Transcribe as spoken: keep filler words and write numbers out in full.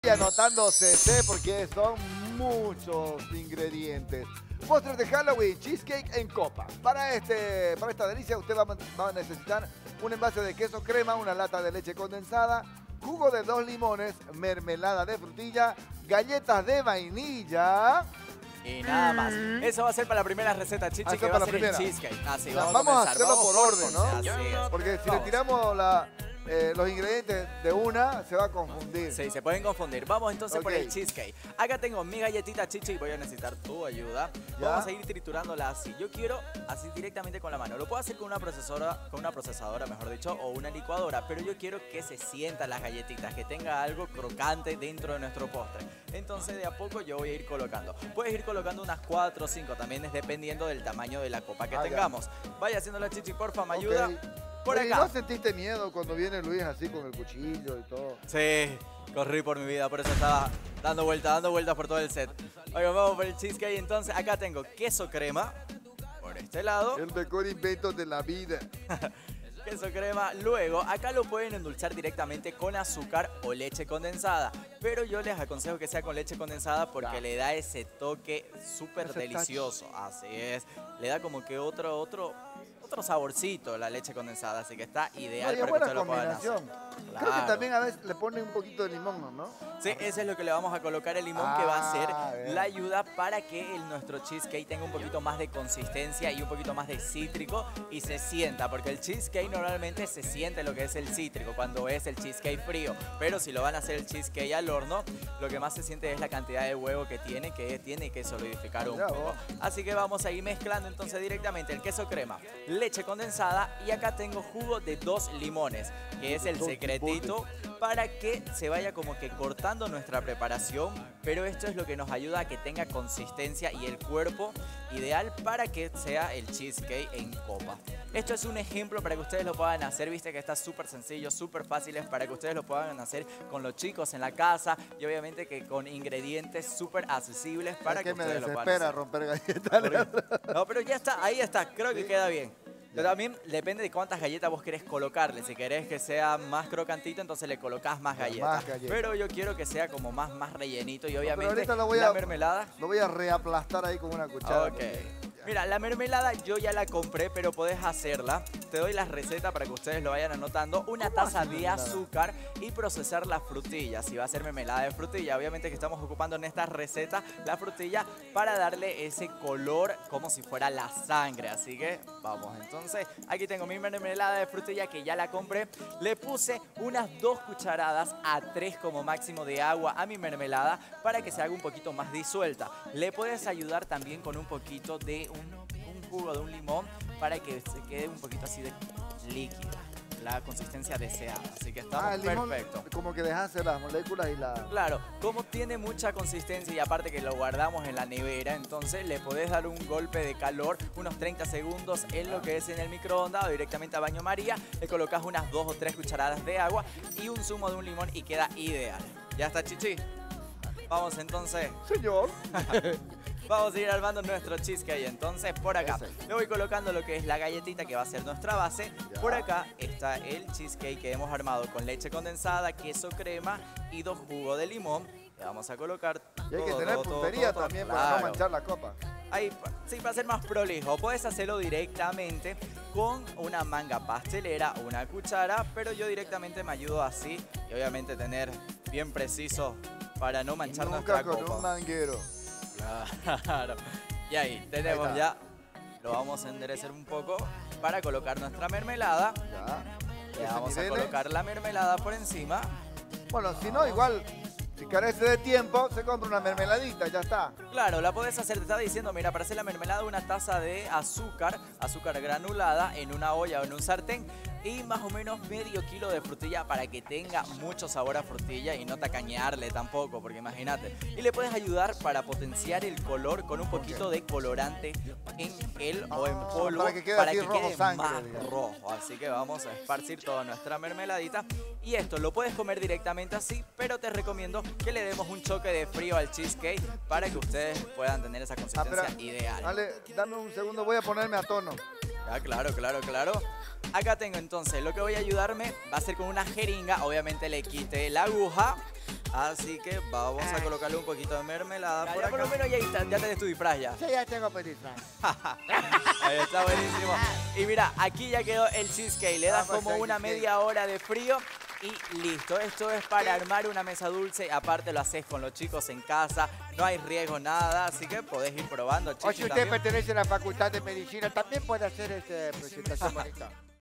Y anotando C C porque son muchos ingredientes. Postres de Halloween, cheesecake en copa. Para, este, para esta delicia usted va, va a necesitar un envase de queso crema, una lata de leche condensada, jugo de dos limones, mermelada de frutilla, galletas de vainilla. Y nada más. Eso va a ser para la primera receta, Chichi, Ah, que va para a la ser primera. el cheesecake. Así, La- vamos, vamos a a hacerlo comenzar. por Vamos orden, ¿no? Así es. Porque si Vamos. le tiramos la, eh, los ingredientes de una, se va a confundir. Sí, se pueden confundir. Vamos entonces por Ok. el cheesecake. Acá tengo mi galletita, Chichi, y voy a necesitar tu ayuda. ¿Ya? Vamos a ir triturándola así. Yo quiero así directamente con la mano. Lo puedo hacer con una procesadora, con una procesadora, mejor dicho, o una licuadora, pero yo quiero que se sientan las galletitas, que tenga algo crocante dentro de nuestro postre. Entonces de a poco yo voy a ir colocando. Puedes ir colocando unas cuatro o cinco, también es dependiendo del tamaño de la copa que Ah, ya. tengamos. Vaya haciéndola, Chichi, porfa, me ayuda. Ok. Por Oye, acá. ¿no sentiste miedo cuando viene Luis así con el cuchillo y todo? Sí, corrí por mi vida, por eso estaba dando vueltas, dando vueltas por todo el set. Oigan, vamos por el cheesecake. Entonces, acá tengo queso crema, por este lado, El mejor invento de la vida. queso crema. Luego, acá lo pueden endulzar directamente con azúcar o leche condensada. Pero yo les aconsejo que sea con leche condensada porque Ya. le da ese toque súper Ese delicioso. Así es, le da como que otro, otro, otro saborcito la leche condensada. Así que está ideal Oye, para que buena ustedes lo puedan hacer. combinación. Creo que Claro. también a veces le ponen un poquito de limón, ¿no? Sí, ese es lo que le vamos a colocar el limón, que va a Ah, ser bien. la ayuda para que el, nuestro cheesecake tenga un poquito más de consistencia y un poquito más de cítrico y se sienta, porque el cheesecake normalmente se siente lo que es el cítrico cuando es el cheesecake frío, pero si lo van a hacer el cheesecake al horno, lo que más se siente es la cantidad de huevo que tiene, que tiene que solidificar un Mirá poco. vos. Así que vamos a ir mezclando entonces directamente el queso crema, leche condensada y acá tengo jugo de dos limones, que es el Dos secretito para que se vaya como que cortando nuestra preparación, pero esto es lo que nos ayuda a que tenga consistencia y el cuerpo ideal para que sea el cheesecake en copa. Esto es un ejemplo para que ustedes lo puedan hacer, viste que está súper sencillo, súper fácil, es para que ustedes lo puedan hacer con los chicos en la casa y obviamente que con ingredientes súper accesibles para Es que, que me ustedes lo puedan desespera hacer. romper galletas. Porque- No, pero ya está, ahí está, creo que queda bien. Pero también depende de cuántas galletas vos querés colocarle. Si querés que sea más crocantito, entonces le colocás más galletas. Más galletas. Pero yo quiero que sea como más, más rellenito y pero obviamente ahorita lo voy la a- mermelada. Lo voy a reaplastar ahí con una cuchara. Ok. porque- Mira, la mermelada yo ya la compré, pero podés hacerla. Te doy la receta para que ustedes lo vayan anotando. Una ¿Cómo taza haces de mermelada? azúcar y procesar la frutilla. Si va a ser mermelada de frutilla, obviamente que estamos ocupando en esta receta la frutilla para darle ese color como si fuera la sangre. Así que vamos, entonces aquí tengo mi mermelada de frutilla que ya la compré. Le puse unas dos cucharadas a tres como máximo de agua a mi mermelada para que se haga un poquito más disuelta. Le puedes ayudar también con un poquito de un, un jugo de un limón para que se quede un poquito así de líquida, la consistencia deseada. Así que estamos Ah, el limón perfecto. como que dejase las moléculas y la... Claro, como tiene mucha consistencia y aparte que lo guardamos en la nevera, entonces le podés dar un golpe de calor, unos treinta segundos en lo que es en el microondas o directamente a baño María, le colocas unas dos o tres cucharadas de agua y un zumo de un limón y queda ideal. ¿Ya está, Chichi? Vamos entonces, Señor. vamos a ir armando nuestro cheesecake. Entonces por acá Ese. le voy colocando lo que es la galletita que va a ser nuestra base. Ya. Por acá está el cheesecake que hemos armado con leche condensada, queso crema y dos jugos de limón. Le vamos a colocar Y hay que todo, tener todo, todo, puntería todo, también para claro. no manchar la copa. Ahí, pa- sí, para ser más prolijo, puedes hacerlo directamente con una manga pastelera o una cuchara, pero yo directamente me ayudo así y obviamente tener bien preciso para no manchar Nunca nuestra con copa. un manguero. Claro. Y ahí tenemos Ahí ya, lo vamos a enderecer un poco para colocar nuestra mermelada. Ya. Le Ese vamos a nivel, colocar la mermelada por encima. Bueno, si no, igual, si carece de tiempo, se compra una mermeladita, ya está. Claro, la podés hacer, te estaba diciendo, mira, para hacer la mermelada una taza de azúcar, azúcar granulada en una olla o en un sartén y más o menos medio kilo de frutilla para que tenga mucho sabor a frutilla y no tacañearle tampoco, porque imagínate. Y le puedes ayudar para potenciar el color con un poquito de colorante en gel o en Ah, polvo para que quede así rojo quede sangre, más digamos. rojo. Así que vamos a esparcir toda nuestra mermeladita y esto lo puedes comer directamente así, pero te recomiendo que le demos un choque de frío al cheesecake para que ustedes puedan tener esa Ah, consistencia pero, ideal. Dale, dame un segundo, voy a ponerme a tono. Ya, claro, claro, claro. Acá tengo entonces, lo que voy a ayudarme va a ser con una jeringa, obviamente le quité la aguja. Así que vamos a Ay. colocarle un poquito de mermelada Ya, por Ah, acá. por lo menos ya, está- ya tenés tu disfraz ya. Sí, ya tengo mi disfraz. Ahí está buenísimo. Y mira, aquí ya quedó el cheesecake. Le das Vamos como al una cheesecake. media hora de frío y listo. Esto es para armar una mesa dulce. Aparte lo haces con los chicos en casa. No hay riesgo, nada. Así que podés ir probando, O chicos. si usted pertenece a la Facultad de Medicina, también puede hacer esta presentación bonita.